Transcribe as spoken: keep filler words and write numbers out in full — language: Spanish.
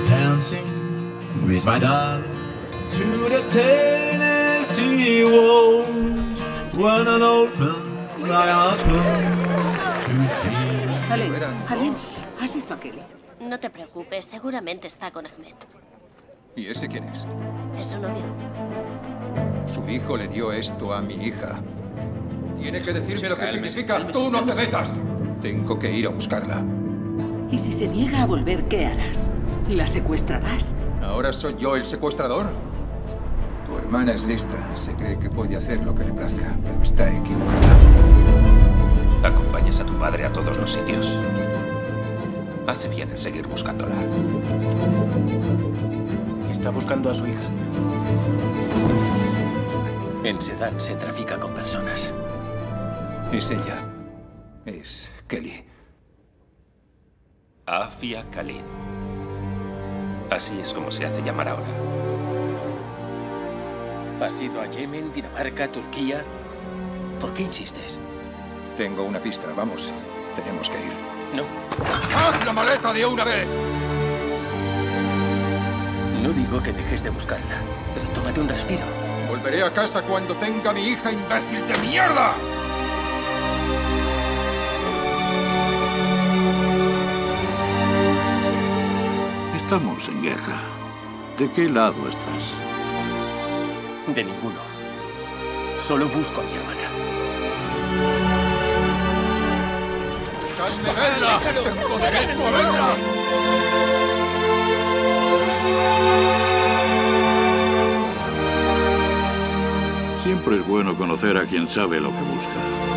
dancing with my doll to the Tennessee walls when an orphan I happened to see. Ale, Ale, ¿has visto a Kelly? No te preocupes, seguramente está con Ahmed. ¿Y ese quién es? Es su novio. Su hijo le dio esto a mi hija. Tiene que decirme lo que significa. ¡Tú no te metas! Tengo que ir a buscarla. ¿Y si se niega a volver, qué harás? ¿La secuestrarás? ¿Ahora soy yo el secuestrador? Tu hermana es lista. Se cree que puede hacer lo que le plazca, pero está equivocada. ¿Acompañas a tu padre a todos los sitios? Hace bien en seguir buscándola. Está buscando a su hija. En Sedan se trafica con personas. Es ella. Es Kelly. Afia Khalid. Así es como se hace llamar ahora. ¿Has ido a Yemen, Dinamarca, Turquía? ¿Por qué insistes? Tengo una pista. Vamos. Tenemos que ir. No. ¡Haz la maleta de una vez! No digo que dejes de buscarla, pero tómate un respiro. Volveré a casa cuando tenga a mi hija, imbécil de mierda. Estamos en guerra. ¿De qué lado estás? De ninguno. Solo busco a mi hermana. ¡Dejadme verla! ¡Tengo derecho a verla! Siempre es bueno conocer a quien sabe lo que busca.